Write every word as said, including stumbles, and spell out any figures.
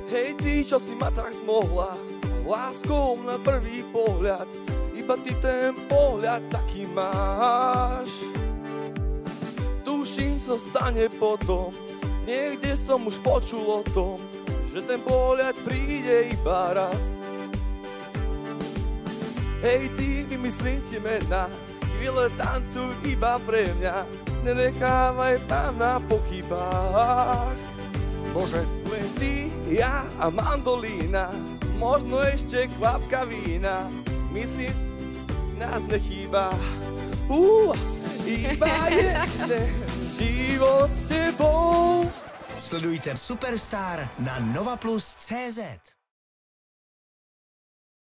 Hej ty, čo si ma tak zmohla, láskou na prvý pohľad, iba ty ten pohľad taký máš. Tuším, čo stane potom, niekde som už počul o tom, že ten pohľad príde iba raz. Hej ty, vymyslím ti mená, chvíle tancuj iba pre mňa, nenechávaj ma na pochybách. Bože. Len ty, ja a mandolína, možno ešte kvapka vína, myslím, nás nechýba. Uh, iba jeden život s tebou. Sledujte Superstar na Nova Plus tečka cé zet.